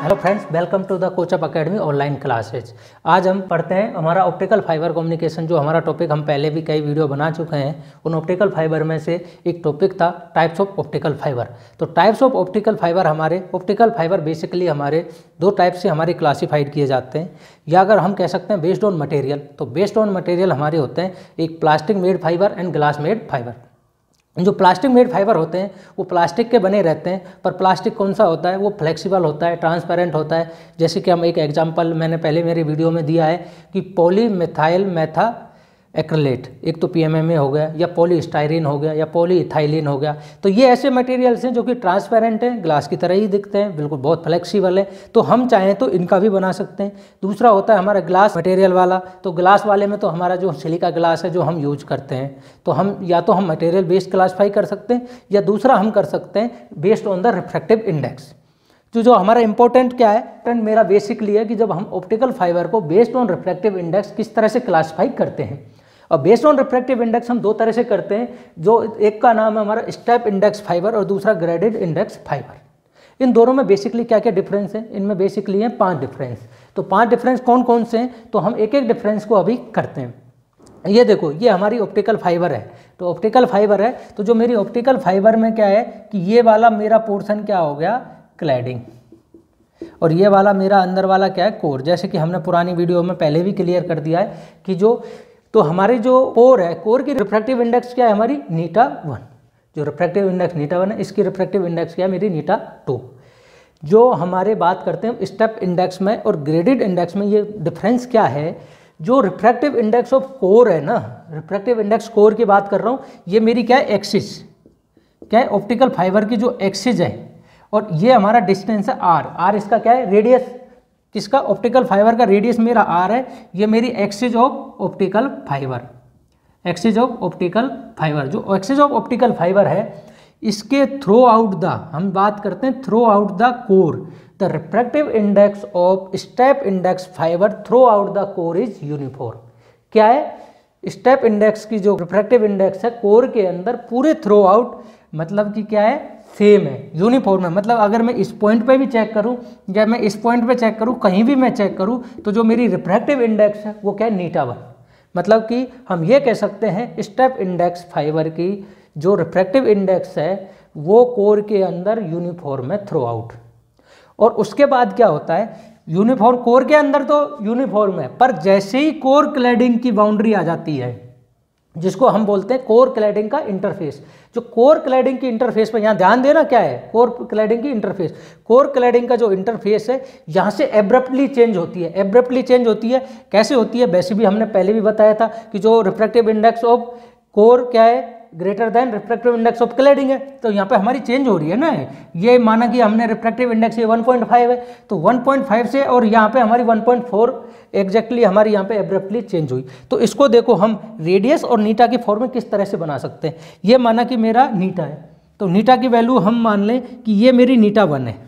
Hello friends, welcome to the CoachUp academy online classes. आज हम पढ़ते हैं हमारा ऑप्टिकल फाइबर कम्युनिकेशन। जो हमारा टॉपिक हम पहले भी कई वीडियो बना चुके हैं, उन ऑप्टिकल फाइबर में से एक टॉपिक था टाइप्स ऑफ ऑप्टिकल फाइबर। तो टाइप्स ऑफ ऑप्टिकल फाइबर, हमारे ऑप्टिकल फाइबर बेसिकली हमारे दो टाइप से हमारे क्लासीफाइड किए जाते हैं, या अगर हम कह सकते हैं बेस्ड ऑन मटेरियल। तो बेस्ड ऑन मटेरियल हमारे होते हैं एक plastic made fibre and glass made fibre. जो प्लास्टिक मेड फाइबर होते हैं वो प्लास्टिक के बने रहते हैं, पर प्लास्टिक कौन सा होता है, वो फ्लेक्सिबल होता है, ट्रांसपेरेंट होता है। जैसे कि हम एक एग्जांपल मैंने पहले मेरी वीडियो में दिया है कि पॉलीमिथाइल मेथा एक्रिलेट, एक तो PMMA हो गया, या पॉलीस्टाइरीन हो गया, या पॉलीइथाइलिन हो गया। तो ये ऐसे मटेरियल्स हैं जो कि ट्रांसपेरेंट हैं, ग्लास की तरह ही दिखते हैं, बिल्कुल बहुत फ्लेक्सिबल है। तो हम चाहें तो इनका भी बना सकते हैं। दूसरा होता है हमारा ग्लास मटेरियल वाला। तो ग्लास वाले में तो हमारा जो सिलिका ग्लास है जो हम यूज करते हैं, तो हम या तो हम मटेरियल बेस्ड क्लासीफाई कर सकते हैं, या दूसरा हम कर सकते हैं based on the refractive index. तो जो हमारा इंपॉर्टेंट क्या है, मेरा बेसिकली है कि जब हम ऑप्टिकल फाइबर को बेस्ड ऑन रिफ्रैक्टिव इंडेक्स किस तरह से क्लासीफाई करते हैं। और बेस्ड ऑन रिफ्रैक्टिव इंडेक्स हम दो तरह से करते हैं, जो एक का नाम है हमारा स्टेप इंडेक्स फाइबर और दूसरा ग्रेडेड इंडेक्स फाइबर। इन दोनों में बेसिकली क्या क्या डिफरेंस है, इनमें बेसिकली है 5 डिफरेंस। तो 5 डिफरेंस कौन कौन से हैं, तो हम एक एक डिफरेंस को अभी करते हैं। ये देखो, ये हमारी ऑप्टिकल फाइबर है। तो ऑप्टिकल फाइबर है, तो जो मेरी ऑप्टिकल फाइबर में क्या है कि ये वाला मेरा पोर्शन क्या हो गया, क्लैडिंग, और ये वाला मेरा अंदर वाला क्या है, कोर। जैसे कि हमने पुरानी वीडियो में पहले भी क्लियर कर दिया है कि तो हमारी जो कोर है, कोर की रिफ्रैक्टिव इंडेक्स क्या है हमारी, η1। जो रिफ्रैक्टिव इंडेक्स η1 है, इसकी रिफ्रैक्टिव इंडेक्स क्या है मेरी, η2। जो हमारे बात करते हैं स्टेप इंडेक्स में और ग्रेडेड इंडेक्स में, ये डिफरेंस क्या है। जो रिफ्रैक्टिव इंडेक्स ऑफ कोर है ना, रिफ्रैक्टिव इंडेक्स कोर की बात कर रहा हूँ, ये मेरी क्या है, एक्सिस, क्या है, ऑप्टिकल फाइबर की जो एक्सिस है, और ये हमारा डिस्टेंस है r इसका क्या है, रेडियस, किसका, ऑप्टिकल फाइबर का रेडियस मेरा r है। ये मेरी axis of optical fibre, axis of optical fibre. जो एक्सिस ऑफ ऑप्टिकल फाइबर है, इसके थ्रू आउट द, हम बात करते हैं throughout the core, the refractive index of step index fibre throughout the core is uniform. क्या है, step index की जो रिफ्रैक्टिव इंडेक्स है कोर के अंदर पूरे थ्रू आउट, मतलब कि क्या है, सेम है, यूनिफॉर्म है। मतलब अगर मैं इस पॉइंट पे भी चेक करूं, या मैं इस पॉइंट पे चेक करूं, कहीं भी मैं चेक करूं, तो जो मेरी रिफ्रैक्टिव इंडेक्स है वो क्या है, η1। मतलब कि हम ये कह सकते हैं स्टेप इंडेक्स फाइबर की जो रिफ्रैक्टिव इंडेक्स है वो कोर के अंदर यूनिफॉर्म है थ्रू आउट। और उसके बाद क्या होता है, यूनिफॉर्म कोर के अंदर तो यूनिफॉर्म है, पर जैसे ही कोर क्लैडिंग की बाउंड्री आ जाती है, जिसको हम बोलते हैं कोर क्लैडिंग का इंटरफेस। जो कोर क्लैडिंग की इंटरफेस पर यहाँ ध्यान देना, क्या है कोर क्लैडिंग की इंटरफेस। कोर क्लैडिंग का जो इंटरफेस है यहाँ से एब्रप्टली चेंज होती है। एब्रप्टली चेंज होती है, कैसे होती है, वैसे भी हमने पहले भी बताया था कि जो रिफ्रैक्टिव इंडेक्स ऑफ कोर क्या है, greater than refractive index of cladding है। तो यहाँ पे हमारी चेंज हो रही है ना, ये माना कि हमने रिफ्रैक्टिव इंडेक्स ये 1.5 है, तो 1.5 से और यहाँ पे हमारी 1.4 एग्जैक्टली हमारी यहाँ पे एब्रप्टली चेंज हुई। तो इसको देखो हम रेडियस और नीटा की फॉर्म में किस तरह से बना सकते हैं। ये माना कि मेरा नीटा है, तो नीटा की वैल्यू हम मान लें कि ये मेरी η1 है,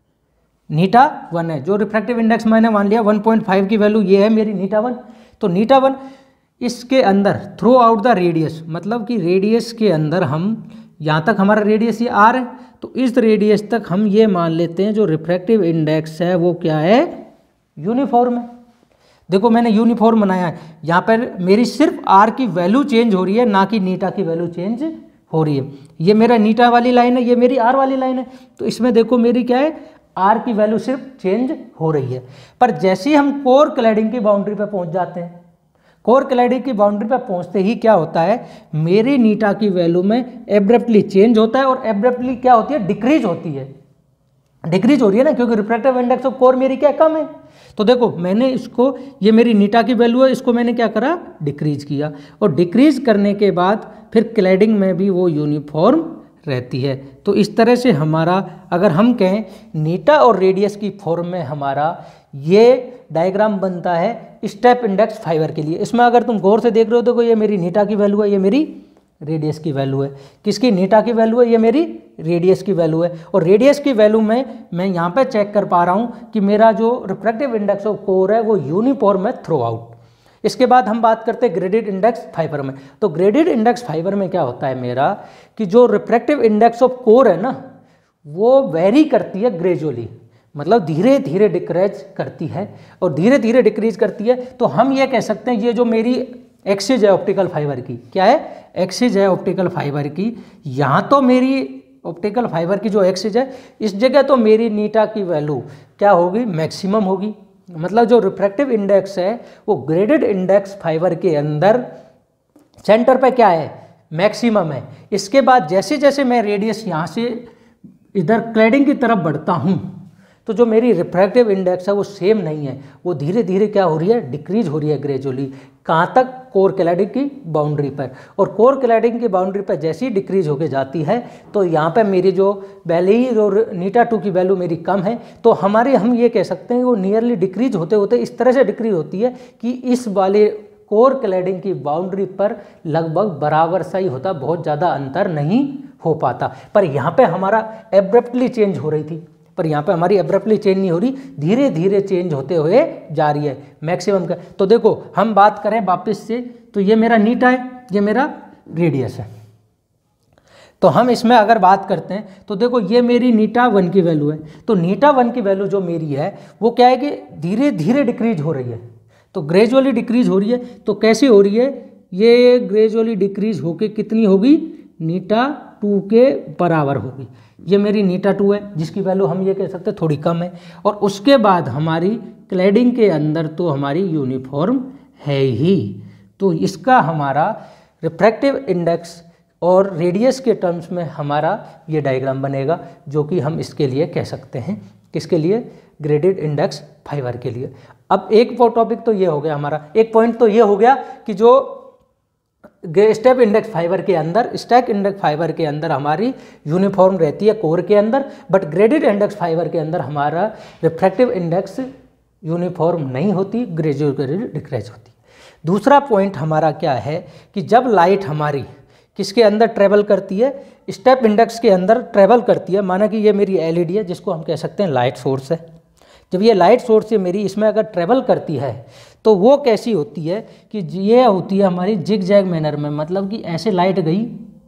η1 है। जो रिफ्रैक्टिव इंडेक्स मैंने मान लिया 1.5 की वैल्यू ये है मेरी η1। तो η1 इसके अंदर थ्रू आउट द रेडियस, मतलब कि रेडियस के अंदर हम यहाँ तक हमारा रेडियस ये r है, तो इस रेडियस तक हम ये मान लेते हैं जो रिफ्रैक्टिव इंडेक्स है वो क्या है, यूनिफॉर्म है। देखो मैंने यूनिफॉर्म बनाया है, यहाँ पर मेरी सिर्फ r की वैल्यू चेंज हो रही है, ना कि नीटा की वैल्यू चेंज हो रही है। ये मेरा नीटा वाली लाइन है, ये मेरी r वाली लाइन है। तो इसमें देखो मेरी क्या है, r की वैल्यू सिर्फ चेंज हो रही है। पर जैसे ही हम कोर क्लैडिंग की बाउंड्री पर पहुँच जाते हैं, कोर क्लैडिंग की बाउंड्री पर पहुंचते ही क्या होता है, मेरी नीटा की वैल्यू में एब्रप्टली चेंज होता है, और एब्रप्टली क्या होती है, डिक्रीज होती है। डिक्रीज हो रही है ना, क्योंकि रिफ्रैक्टिव इंडेक्स ऑफ कोर मेरी क्या कम है। तो देखो मैंने इसको, ये मेरी नीटा की वैल्यू है, इसको मैंने क्या करा, डिक्रीज किया, और डिक्रीज करने के बाद फिर क्लैडिंग में भी वो यूनिफॉर्म रहती है। तो इस तरह से हमारा, अगर हम कहें नीटा और रेडियस की फॉर्म में हमारा ये डायग्राम बनता है स्टेप इंडेक्स फाइबर के लिए। इसमें अगर तुम गौर से देख रहे हो तो ये मेरी नीटा की वैल्यू है, ये मेरी रेडियस की वैल्यू है। किसकी, नीटा की वैल्यू है, ये मेरी रेडियस की वैल्यू है। और रेडियस की वैल्यू में मैं यहाँ पे चेक कर पा रहा हूँ कि मेरा जो रिफ्रैक्टिव इंडेक्स ऑफ कोर है वो यूनिफॉर्म है थ्रू आउट। इसके बाद हम बात करते हैं ग्रेडेड इंडेक्स फाइबर में। तो ग्रेडेड इंडेक्स फाइबर में क्या होता है मेरा, कि जो रिफ्रैक्टिव इंडेक्स ऑफ कोर है ना, वो वेरी करती है ग्रेजुअली। मतलब धीरे धीरे डिक्रीज करती है, और धीरे धीरे डिक्रीज करती है तो हम ये कह सकते हैं ये जो मेरी एक्सिस है ऑप्टिकल फाइबर की, क्या है, एक्सिस है ऑप्टिकल फाइबर की, यहाँ तो मेरी ऑप्टिकल फाइबर की जो एक्सिस है इस जगह तो मेरी नीटा की वैल्यू क्या होगी, मैक्सिमम होगी। मतलब जो रिफ्रैक्टिव इंडेक्स है वो ग्रेडेड इंडेक्स फाइबर के अंदर सेंटर पे क्या है, मैक्सिमम है। इसके बाद जैसे जैसे मैं रेडियस यहाँ से इधर क्लैडिंग की तरफ बढ़ता हूँ तो जो मेरी रिफ्रैक्टिव इंडेक्स है वो सेम नहीं है, वो धीरे धीरे क्या हो रही है, डिक्रीज हो रही है ग्रेजुअली। कहाँ तक, कोर क्लैडिंग की बाउंड्री पर। और कोर क्लैडिंग की बाउंड्री पर जैसे ही डिक्रीज होके जाती है तो यहाँ पे मेरी जो वैल्यू और नीटा 2 की वैल्यू मेरी कम है, तो हम ये कह सकते हैं वो नियरली डिक्रीज होते होते इस तरह से डिक्रीज होती है कि इस वाले कोर क्लैडिंग की बाउंड्री पर लगभग बराबर सा ही होता, बहुत ज़्यादा अंतर नहीं हो पाता। पर यहाँ पे हमारा एब्रप्टली चेंज हो रही थी, पर यहाँ पे हमारी एब्रप्टली चेंज नहीं हो रही, धीरे धीरे चेंज होते हुए जा रही है मैक्सिमम का। तो देखो हम बात करें वापस से, तो ये मेरा नीटा है, ये मेरा रेडियस है। तो हम इसमें अगर बात करते हैं तो देखो ये मेरी नीटा 1 की वैल्यू है, तो नीटा 1 की वैल्यू जो मेरी है वो क्या है कि धीरे धीरे डिक्रीज हो रही है, तो ग्रेजुअली डिक्रीज हो रही है। तो कैसे हो रही है, ये ग्रेजुअली डिक्रीज होके कितनी होगी, नीटा 2 के बराबर होगी। ये मेरी नीटा 2 है जिसकी वैल्यू हम ये कह सकते हैं थोड़ी कम है। और उसके बाद हमारी क्लैडिंग के अंदर तो हमारी यूनिफॉर्म है ही, तो इसका हमारा रिफ्रैक्टिव इंडेक्स और रेडियस के टर्म्स में हमारा ये डायग्राम बनेगा, जो कि हम इसके लिए कह सकते हैं, किसके लिए, ग्रेडेड इंडेक्स फाइबर के लिए। अब एक टॉपिक तो ये हो गया हमारा, एक पॉइंट तो ये हो गया कि जो स्टेप इंडेक्स फाइबर के अंदर, स्टैक इंडेक्स फाइबर के अंदर हमारी यूनिफॉर्म रहती है कोर के अंदर, बट ग्रेडेड इंडेक्स फाइबर के अंदर हमारा रिफ्रैक्टिव इंडेक्स यूनिफॉर्म नहीं होती, ग्रेजुअली डिक्रीज होती। दूसरा पॉइंट हमारा क्या है कि जब लाइट हमारी किसके अंदर ट्रेवल करती है, स्टेप इंडेक्स के अंदर ट्रेवल करती है, माना कि ये मेरी एलईडी है जिसको हम कह सकते हैं लाइट सोर्स है। जब ये लाइट सोर्स से मेरी इसमें अगर ट्रेवल करती है तो वो कैसी होती है कि ये होती है हमारी जिग जैग मैनर में, मतलब कि ऐसे लाइट गई,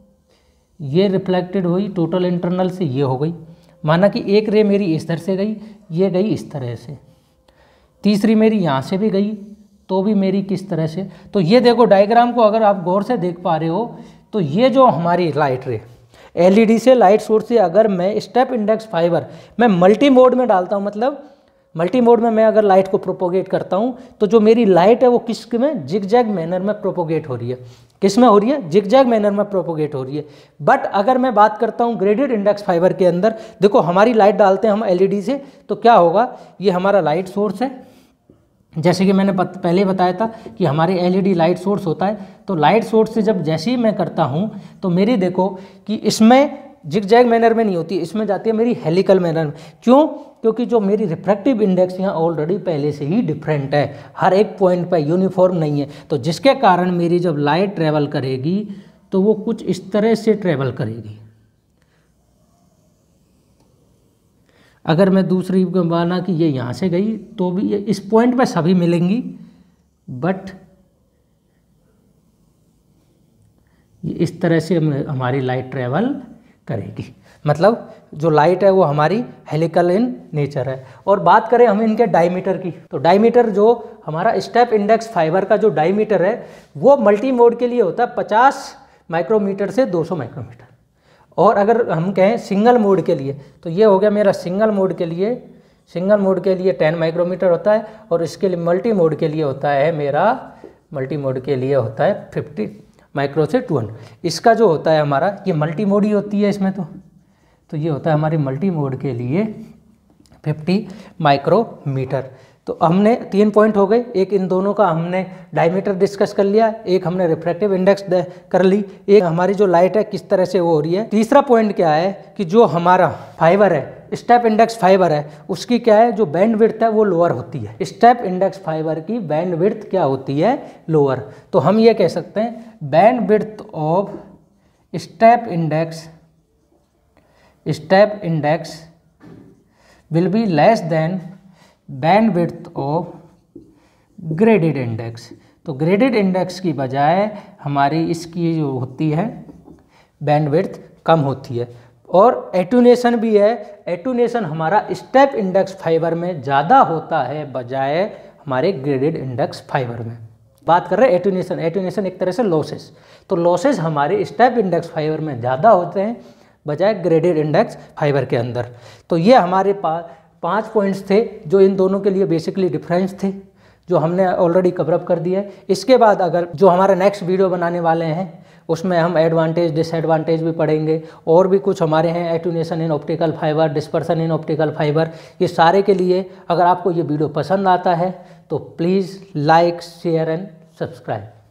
ये रिफ्लेक्टेड हुई टोटल इंटरनल से, ये हो गई, माना कि एक रे मेरी इस तरह से गई, ये गई इस तरह से, तीसरी मेरी यहाँ से भी गई तो भी मेरी किस तरह से। तो ये देखो डायग्राम को अगर आप गौर से देख पा रहे हो तो ये जो हमारी लाइट रे एलईडी से लाइट सोर्स से अगर मैं स्टेप इंडेक्स फाइबर मैं मल्टी मोड में डालता हूँ, मतलब मल्टी मोड में मैं अगर लाइट को प्रोपोगेट करता हूँ तो जो मेरी लाइट है वो किस में, जिग जैग मैनर में प्रोपोगेट हो रही है। किस में हो रही है, जिग जैग मैनर में प्रोपोगेट हो रही है। बट अगर मैं बात करता हूँ ग्रेडेड इंडेक्स फाइबर के अंदर, देखो हमारी लाइट डालते हैं हम एलईडी से, तो क्या होगा, ये हमारा लाइट सोर्स है, जैसे कि मैंने पहले बताया था कि हमारे एलईडी लाइट सोर्स होता है। तो लाइट सोर्स से जब जैसे ही मैं करता हूँ तो मेरी देखो कि इसमें जिग जैग मैनर में नहीं होती, इसमें जाती है मेरी हेलिकल मैनर में। क्यों, क्योंकि जो मेरी रिफ्रैक्टिव इंडेक्स यहाँ ऑलरेडी पहले से ही डिफरेंट है, हर एक पॉइंट पर यूनिफॉर्म नहीं है, तो जिसके कारण मेरी जब लाइट ट्रेवल करेगी तो वो कुछ इस तरह से ट्रेवल करेगी। अगर मैं दूसरी माना कि ये यहाँ से गई तो भी ये इस पॉइंट पे सभी मिलेंगी, बट ये इस तरह से हमारी लाइट ट्रेवल करेगी, मतलब जो लाइट है वो हमारी हेलिकल इन नेचर है। और बात करें हम इनके डायमीटर की, तो डायमीटर जो हमारा स्टेप इंडेक्स फाइबर का जो डायमीटर है वो मल्टी मोड के लिए होता है 50 माइक्रोमीटर से 200 माइक्रोमीटर। और अगर हम कहें सिंगल मोड के लिए तो ये हो गया मेरा सिंगल मोड के लिए 10 माइक्रोमीटर होता है, और इसके लिए मल्टी मोड के लिए होता है मेरा, मल्टी मोड के लिए होता है 50 माइक्रो से 200। इसका जो होता है हमारा ये मल्टी मोड ही होती है इसमें, तो ये होता है हमारी मल्टी मोड के लिए 50 माइक्रोमीटर। तो हमने 3 पॉइंट हो गए, एक इन दोनों का हमने डायमीटर डिस्कस कर लिया, एक हमने रिफ्रैक्टिव इंडेक्स कर ली, एक हमारी जो लाइट है किस तरह से वो हो रही है। तीसरा पॉइंट क्या है कि जो हमारा फाइबर है, स्टेप इंडेक्स फाइबर है, उसकी क्या है, जो बैंड विड्थ है वो लोअर होती है। स्टेप इंडेक्स फाइबर की बैंड विड्थ क्या होती है, लोअर। तो हम ये कह सकते हैं bandwidth of step index will be less than bandwidth of graded index. तो ग्रेडेड इंडेक्स की बजाय हमारी इसकी जो होती है बैंड विड्थ कम होती है। और एटूनेशन भी है। एटूनेशन हमारा स्टेप इंडेक्स फाइबर में ज़्यादा होता है बजाय हमारे ग्रेडेड इंडेक्स फाइबर में। बात कर रहे हैं एटूनेशन। एटूनेशन एक तरह से लॉसेस, तो लॉसेस हमारे स्टेप इंडेक्स फाइबर में ज़्यादा होते हैं बजाय ग्रेडेड इंडेक्स फाइबर के अंदर। तो ये हमारे पास 5 पॉइंट्स थे जो इन दोनों के लिए बेसिकली डिफरेंस थे, जो हमने ऑलरेडी कवरअप कर दिया है। इसके बाद अगर जो हमारा नेक्स्ट वीडियो बनाने वाले हैं उसमें हम एडवांटेज डिसएडवांटेज भी पढ़ेंगे, और भी कुछ हमारे हैं, attenuation in optical fibre, dispersion in optical fibre. ये सारे के लिए अगर आपको ये वीडियो पसंद आता है तो please like share and subscribe.